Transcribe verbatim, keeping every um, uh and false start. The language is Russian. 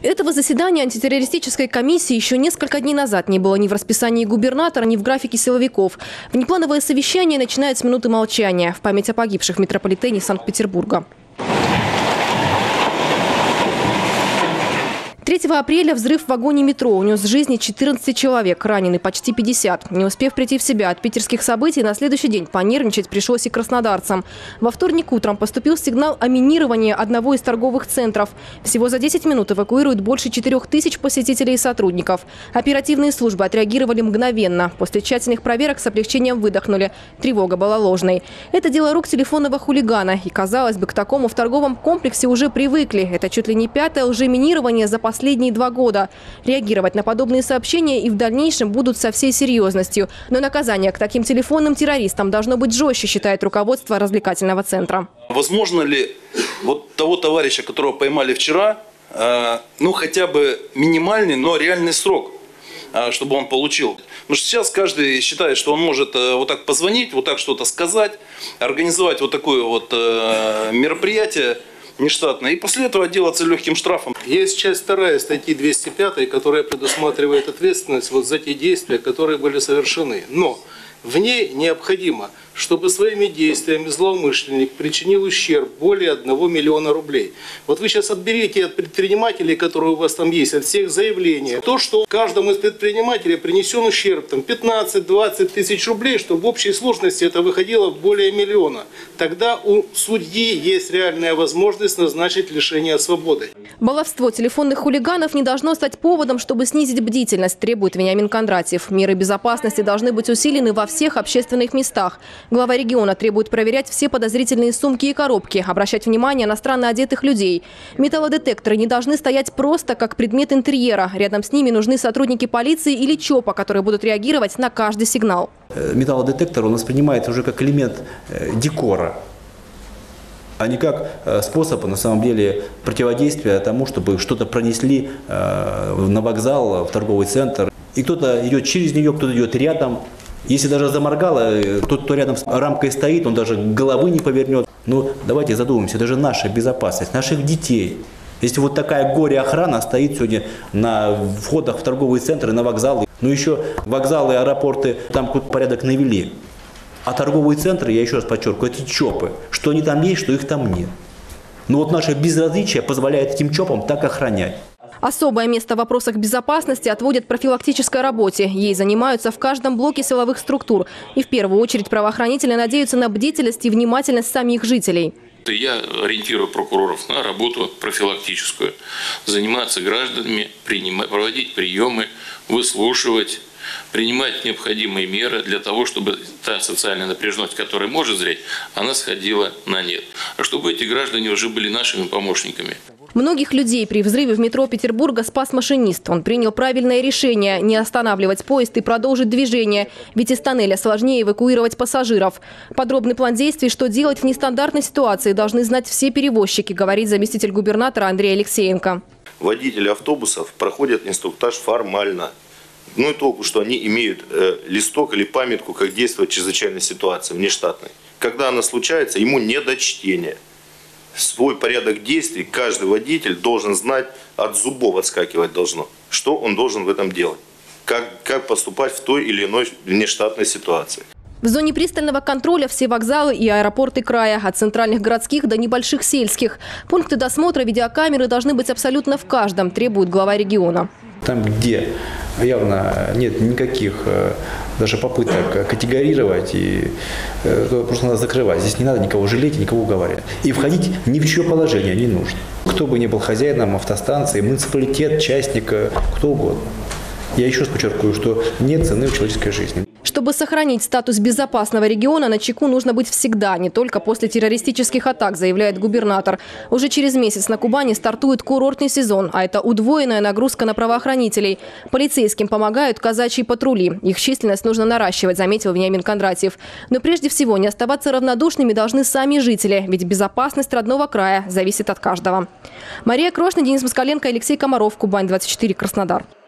Этого заседания антитеррористической комиссии еще несколько дней назад не было ни в расписании губернатора, ни в графике силовиков. Внеплановое совещание начинает с минуты молчания в память о погибших в метрополитене Санкт-Петербурга. третьего апреля взрыв в вагоне метро унес жизни четырнадцати человек, ранены почти пятьдесят. Не успев прийти в себя от питерских событий, на следующий день понервничать пришлось и краснодарцам. Во вторник утром поступил сигнал о минировании одного из торговых центров. Всего за десять минут эвакуируют больше четырёх тысяч посетителей и сотрудников. Оперативные службы отреагировали мгновенно. После тщательных проверок с облегчением выдохнули. Тревога была ложной. Это дело рук телефонного хулигана. И, казалось бы, к такому в торговом комплексе уже привыкли. Это чуть ли не пятое лжеминирование за последние последние два года. Реагировать на подобные сообщения и в дальнейшем будут со всей серьезностью. Но наказание к таким телефонным террористам должно быть жестче, считает руководство развлекательного центра. Возможно ли вот того товарища, которого поймали вчера, э, ну хотя бы минимальный, но реальный срок, э, чтобы он получил? Потому что сейчас каждый считает, что он может э, вот так позвонить, вот так что-то сказать, организовать вот такое вот э, мероприятие нештатно, и после этого отделаться легким штрафом. Есть часть вторая статьи двести пятой, которая предусматривает ответственность вот за те действия, которые были совершены. Но в ней необходимо, чтобы своими действиями злоумышленник причинил ущерб более одного миллиона рублей. Вот вы сейчас отберите от предпринимателей, которые у вас там есть, от всех заявления, то, что каждому из предпринимателей принесен ущерб там пятнадцать-двадцать тысяч рублей, чтобы в общей сложности это выходило более миллиона. Тогда у судьи есть реальная возможность назначить лишение свободы. Баловство телефонных хулиганов не должно стать поводом, чтобы снизить бдительность, требует Вениамин Кондратьев. Меры безопасности должны быть усилены во всех общественных местах. Глава региона требует проверять все подозрительные сумки и коробки, обращать внимание на странно одетых людей. Металлодетекторы не должны стоять просто как предмет интерьера. Рядом с ними нужны сотрудники полиции или ЧОПа, которые будут реагировать на каждый сигнал. Металлодетектор он воспринимается уже как элемент декора, а не как способ, на самом деле, противодействия тому, чтобы что-то пронесли на вокзал, в торговый центр. И кто-то идет через нее, кто-то идет рядом. Если даже заморгало, тот, кто рядом с рамкой стоит, он даже головы не повернет. Но давайте задумаемся, это же наша безопасность, наших детей. Если вот такая горе-охрана стоит сегодня на входах в торговые центры, на вокзалы, ну еще вокзалы, аэропорты, там какой-то порядок навели. А торговые центры, я еще раз подчеркиваю, это ЧОПы. Что они там есть, что их там нет. Но вот наше безразличие позволяет этим ЧОПам так охранять. Особое место в вопросах безопасности отводят профилактической работе. Ей занимаются в каждом блоке силовых структур. И в первую очередь правоохранители надеются на бдительность и внимательность самих жителей. Я ориентирую прокуроров на работу профилактическую. Заниматься гражданами, принимать, проводить приемы, выслушивать, принимать необходимые меры для того, чтобы та социальная напряженность, которая может зреть, она сходила на нет. А чтобы эти граждане уже были нашими помощниками. Многих людей при взрыве в метро Петербурга спас машинист. Он принял правильное решение – не останавливать поезд и продолжить движение. Ведь из тоннеля сложнее эвакуировать пассажиров. Подробный план действий, что делать в нестандартной ситуации, должны знать все перевозчики, говорит заместитель губернатора Андрей Алексеенко. Водители автобусов проходят инструктаж формально. Ну и толку, что они имеют э, листок или памятку, как действовать в чрезвычайной ситуации, внештатной. Когда она случается, ему не до чтения. Свой порядок действий каждый водитель должен знать, от зубов отскакивать должно. Что он должен в этом делать? Как, как поступать в той или иной внештатной ситуации. В зоне пристального контроля все вокзалы и аэропорты края, от центральных городских до небольших сельских. Пункты досмотра видеокамеры должны быть абсолютно в каждом, требует глава региона. Там, где явно нет никаких даже попыток категорировать, и просто надо закрывать. Здесь не надо никого жалеть, никого уговаривать. И входить ни в чье положение не нужно. Кто бы ни был хозяином автостанции, муниципалитет, частник, кто угодно. Я еще раз подчеркиваю, что нет цены в человеческой жизни. Чтобы сохранить статус безопасного региона, начеку нужно быть всегда, не только после террористических атак, заявляет губернатор. Уже через месяц на Кубани стартует курортный сезон, а это удвоенная нагрузка на правоохранителей. Полицейским помогают казачьи патрули. Их численность нужно наращивать, заметил Вениамин Кондратьев. Но прежде всего не оставаться равнодушными должны сами жители, ведь безопасность родного края зависит от каждого. Мария Крошна, Денис Москаленко, Алексей Комаров, Кубань двадцать четыре, Краснодар.